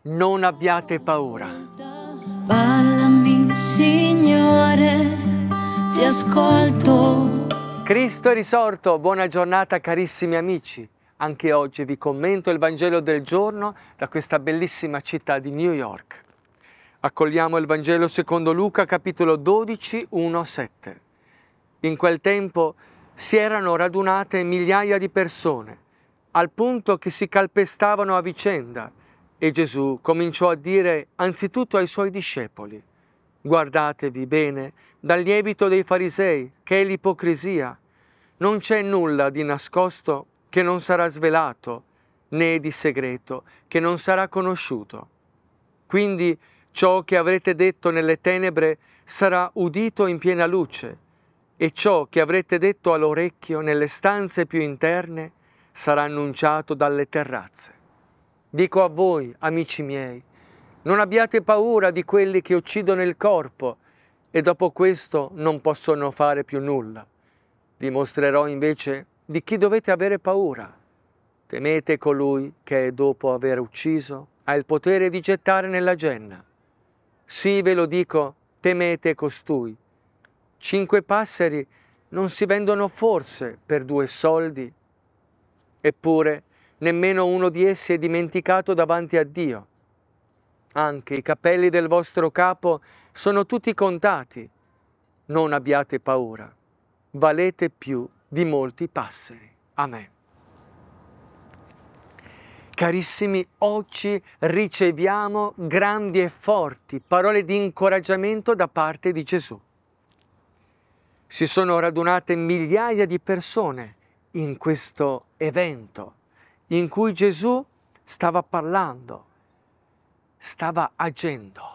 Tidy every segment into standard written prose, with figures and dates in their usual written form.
Non abbiate paura. Parlami, Signore, ti ascolto. Cristo è risorto, buona giornata carissimi amici. Anche oggi vi commento il Vangelo del giorno da questa bellissima città di New York. Accogliamo il Vangelo secondo Luca, capitolo 12, 1-7. In quel tempo si erano radunate migliaia di persone, al punto che si calpestavano a vicenda, e Gesù cominciò a dire anzitutto ai suoi discepoli: guardatevi bene dal lievito dei farisei, che è l'ipocrisia. Non c'è nulla di nascosto che non sarà svelato, né di segreto che non sarà conosciuto. Quindi ciò che avrete detto nelle tenebre sarà udito in piena luce, e ciò che avrete detto all'orecchio nelle stanze più interne sarà annunciato dalle terrazze. Dico a voi, amici miei, non abbiate paura di quelli che uccidono il corpo e dopo questo non possono fare più nulla. Vi mostrerò invece di chi dovete avere paura. Temete colui che, dopo aver ucciso, ha il potere di gettare nella genna. Sì, ve lo dico, temete costui. 5 passeri non si vendono forse per 2 soldi? Eppure nemmeno uno di essi è dimenticato davanti a Dio. Anche i capelli del vostro capo sono tutti contati. Non abbiate paura, valete più di molti passeri. Amen. Carissimi, oggi riceviamo grandi e forti parole di incoraggiamento da parte di Gesù. Si sono radunate migliaia di persone in questo evento in cui Gesù stava parlando, stava agendo.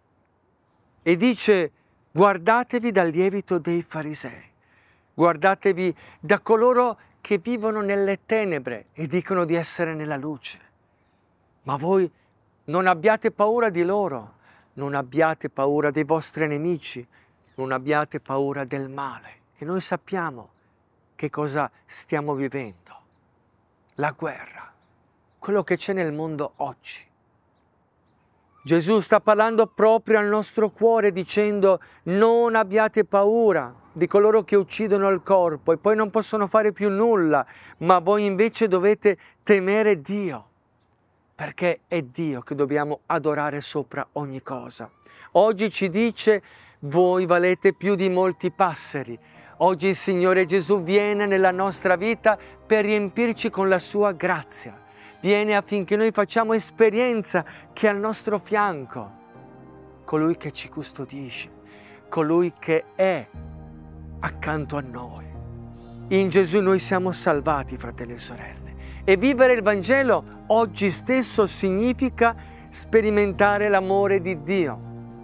E dice: guardatevi dal lievito dei farisei, guardatevi da coloro che vivono nelle tenebre e dicono di essere nella luce. Ma voi non abbiate paura di loro, non abbiate paura dei vostri nemici, non abbiate paura del male. E noi sappiamo che cosa stiamo vivendo. La guerra, quello che c'è nel mondo oggi. Gesù sta parlando proprio al nostro cuore dicendo: non abbiate paura di coloro che uccidono il corpo e poi non possono fare più nulla, ma voi invece dovete temere Dio, perché è Dio che dobbiamo adorare sopra ogni cosa. Oggi ci dice: voi valete più di molti passeri. Oggi il Signore Gesù viene nella nostra vita per riempirci con la sua grazia. Viene affinché noi facciamo esperienza che è al nostro fianco, colui che ci custodisce, colui che è accanto a noi. In Gesù noi siamo salvati, fratelli e sorelle. E vivere il Vangelo oggi stesso significa sperimentare l'amore di Dio.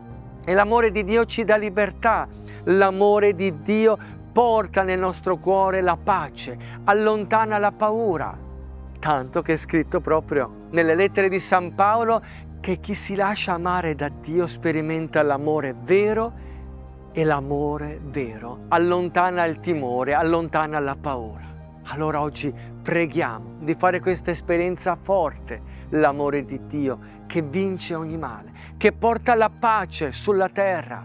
E l'amore di Dio ci dà libertà. L'amore di Dio porta nel nostro cuore la pace, allontana la paura. Tanto che è scritto proprio nelle lettere di San Paolo che chi si lascia amare da Dio sperimenta l'amore vero, e l'amore vero allontana il timore, allontana la paura. Allora oggi preghiamo di fare questa esperienza forte, l'amore di Dio che vince ogni male, che porta la pace sulla terra,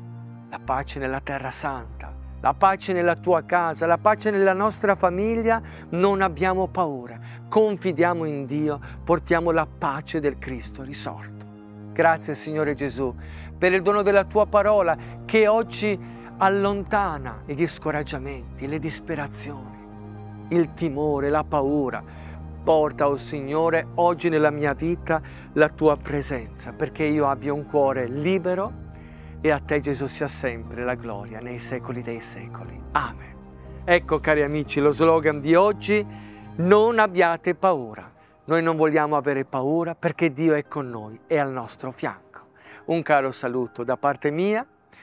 la pace nella terra santa, la pace nella tua casa, la pace nella nostra famiglia. Non abbiamo paura, confidiamo in Dio, portiamo la pace del Cristo risorto. Grazie Signore Gesù per il dono della tua parola che oggi allontana gli scoraggiamenti, le disperazioni, il timore, la paura. Porta, oh Signore, oggi nella mia vita la tua presenza, perché io abbia un cuore libero, e a te Gesù sia sempre la gloria nei secoli dei secoli. Amen. Ecco cari amici lo slogan di oggi: non abbiate paura. Noi non vogliamo avere paura perché Dio è con noi, è al nostro fianco. Un caro saluto da parte mia,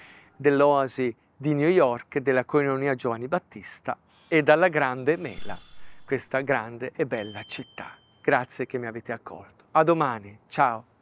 dell'Oasi di New York, della Koinonia Giovanni Battista e dalla grande Mela, questa grande e bella città. Grazie che mi avete accolto. A domani, ciao!